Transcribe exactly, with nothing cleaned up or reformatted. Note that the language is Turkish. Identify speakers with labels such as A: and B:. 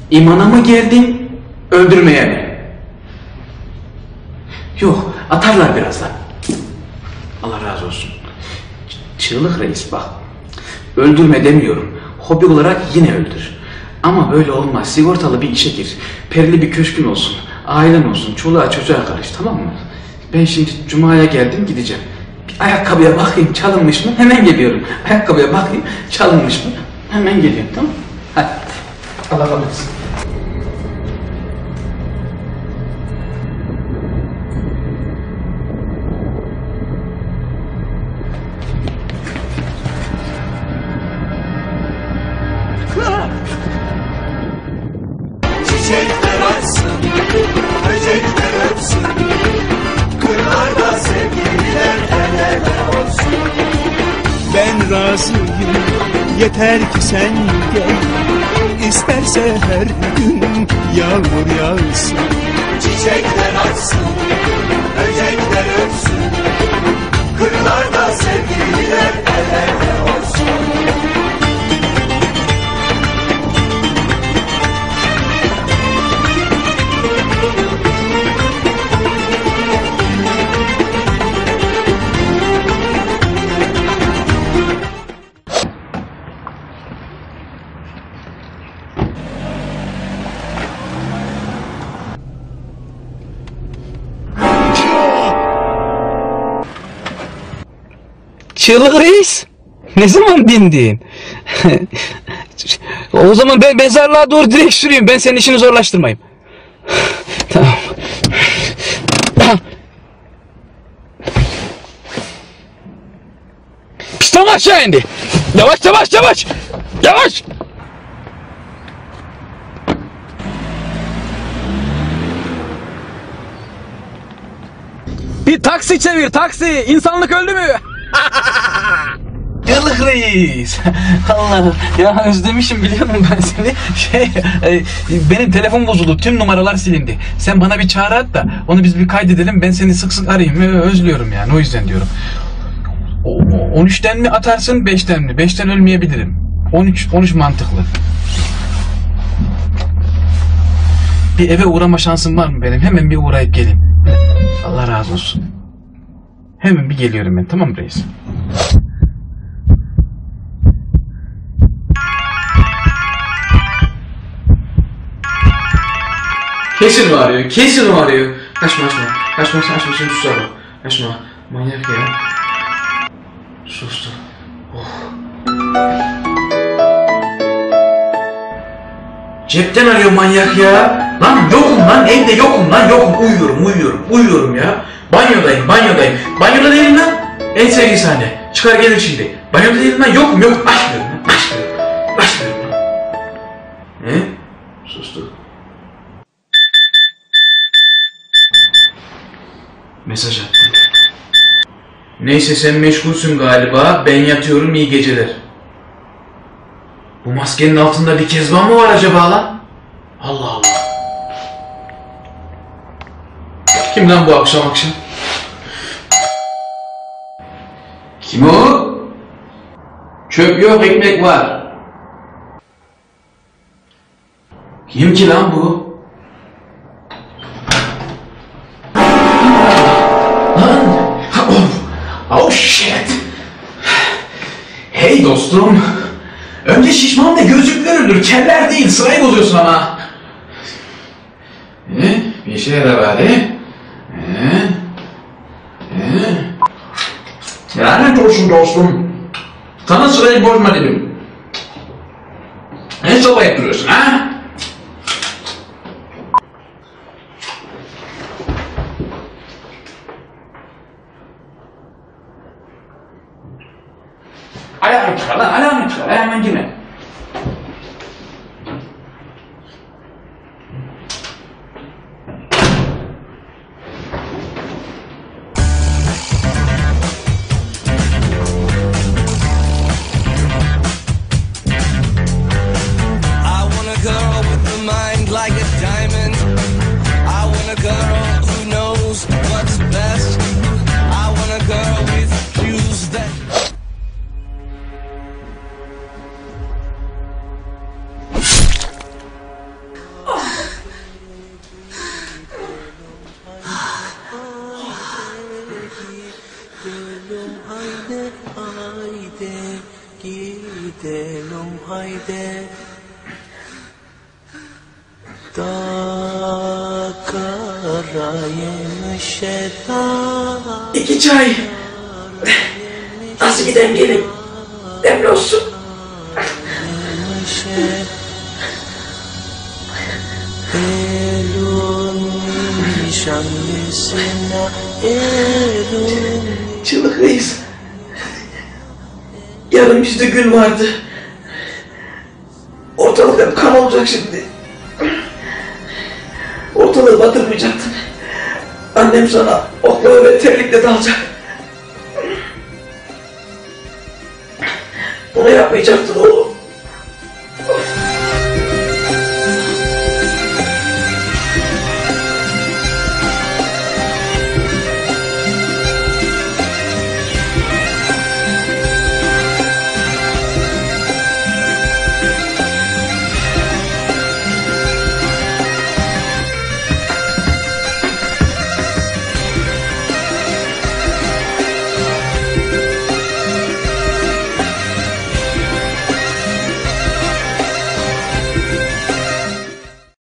A: İmana mı geldin, öldürmeye mi? Yok, atarlar birazdan. Allah razı olsun. Çığlık reis bak. Öldürme demiyorum. Hobi olarak yine öldür. Ama böyle olmaz. Sigortalı bir işe gir. Perili bir köşkün olsun. Ailen olsun. Çoluğa çocuğa karış, tamam mı? Ben şimdi Cuma'ya geldim, gideceğim. Bir ayakkabıya bakayım çalınmış mı? Hemen geliyorum. Ayakkabıya bakayım çalınmış mı? Hemen geliyorum, tamam mı? Hadi. Allah razı olsun.
B: Çiçekler açsın, böcekler öpsün, kırlarda sevgililer el ele olsun.
C: Ben razıyım, yeter ki sen gel, İsterse her gün yağmur yağsın.
B: Çiçekler açsın, böcekler öpsün, kırlarda sevgililer el ele olsun.
D: Çığlık reis, ne zaman bindin? O zaman ben mezarlığa doğru direkt süreyim, ben senin işini zorlaştırmayayım. Tamam. Piston aşağı indi. Yavaş yavaş yavaş. Yavaş.
A: Bir taksi çevir, taksi. İnsanlık öldü mü? Çığlık reis. Allah ya, özlemişim biliyor musun ben seni. Şey, e, benim telefon bozuldu, tüm numaralar silindi. Sen bana bir çağrı at da onu biz bir kaydedelim, ben seni sık sık arayayım. Özlüyorum yani, o yüzden diyorum. on üçten mi atarsın, beşten mi? beşten ölmeyebilirim. on üç on üç mantıklı. Bir eve uğrama şansım var mı benim? Hemen bir uğrayıp geleyim. Allah razı olsun. Hemen bir geliyorum ben, tamam mı reis? Kesin o arıyor, kesin o arıyor. Açma açma, açma açma, şimdi sus abi. Açma, manyak ya. Sustu. Oh. Cepten arıyor manyak ya. Lan yokum lan, evde yokum lan, yokum. Uyuyorum, uyuyorum, uyuyorum ya. Banyodayım, banyodayım. Banyoda değilim lan. En sevdiği sahne. Çıkar gelir şimdi. Banyoda değilim lan, yokum, yokum. Açmıyorum lan, açmıyorum. Açmıyorum lan. He? Sustu. Mesaj attı. Neyse sen meşgulsün galiba, ben yatıyorum, iyi geceler. Bu maskenin altında bir kezban mı var acaba lan? Allah Allah. Kim lan bu akşam akşam? Kim o? Çöp yok, ekmek var. Kim ki lan bu? Lan! Oh shit! Hey dostum! Önce şişman ve gözlüklü öldür, keller değil, sırayı bozuyorsun ama! He? Bir işe yarar bari. He? He? Lanet olsun dostum! Sana sırayı bozma dedim. Ne soba yapıyorsun ha? Ayağını çıkar lan, ayağını çıkar, ayağından girme.
B: I wanna go gidiyorum haydi. Da karaymış eda.
E: İki çay. Nasıl gidem gelin? Demli olsun.
B: Elun nişanlısına elun.
E: Çığlık reis. Yarın bizde gün vardı. Ortalık hep kan olacak şimdi. Ortalığı batırmayacaktın. Annem sana oklava ve terlikle dalacak. Bunu yapmayacaktın oğlum.